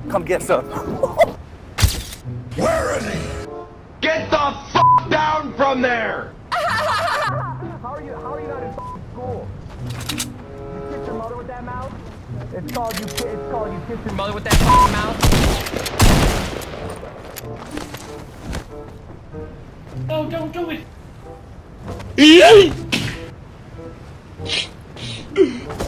Come get some. Where is he? Get the f down from there! How are you not in school? You kiss your mother with that mouth? It's called you kiss your mother with that fucking mouth? No, don't do it!